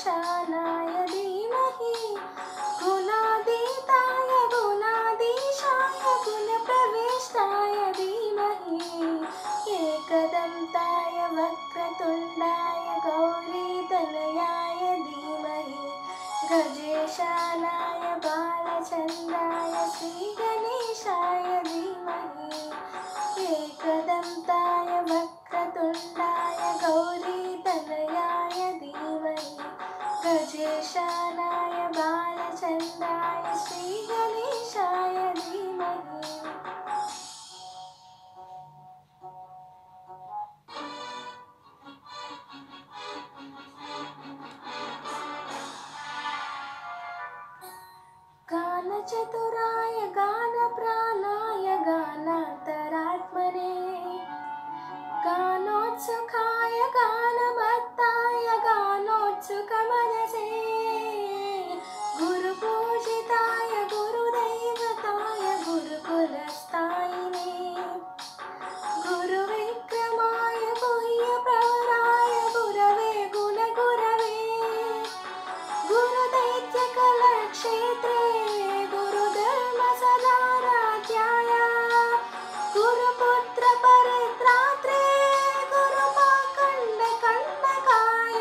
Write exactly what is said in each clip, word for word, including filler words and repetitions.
गजेशानाय धीमहि गुणातीताय गुणाधीशाय गुणप्रविष्टाय धीमहि एकदन्ताय वक्रतुण्डाय गौरीतनयाय धीमहि गजेशानाय बालचन्द्राय श्रीगणेशाय धीमहि एकदन्ताय वक्रतुण्डाय गौरीतनयाय धीमहि गजेशानाय बालचन्द्राय श्रीगणेशाय धीमहि। गानचतुराय गानप्राणाय गानान्तरात्मने गानोत्सुकाय गानमत्ताय गानोत्सुकमनसे गुरुपूजिताय गुरुदैवताय गुरुकुलस्थायिने गुरुविक्रमाय गुह्यप्रवराय गुरवे गुणगुरवे गुरुदैत्यकलक्षेत्रे गुरुधर्मसदाराध्याय गुरुपुत्रपरित्रात्रे गुरुपाखण्डकण्डकाय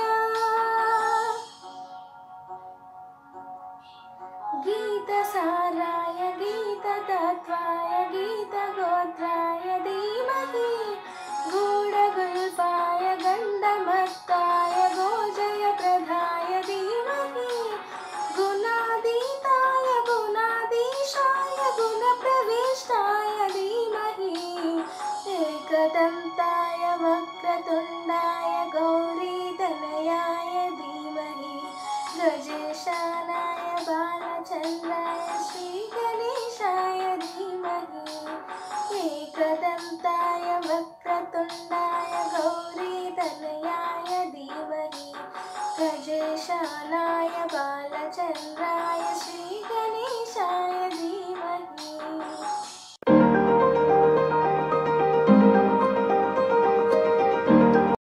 गीतसाराय गीततत्त्वाय गीतगोत्राय धीमहि गूढगुल्फाय गन्धमत्ताय गोजयप्रदाय धीमहि गुणातीताय गुणाधीशाय गुणप्रविष्टाय धीमहि एकदन्ताय वक्रतुण्डाय गौरीतनयाय धीमहि गजेशानाय बालचन्द्राय श्रीगणेशाय धीमहि एकदन्ताय वक्रतुण्डाय गौरीतनयाय धीमहि गजेशानाय बालचन्द्राय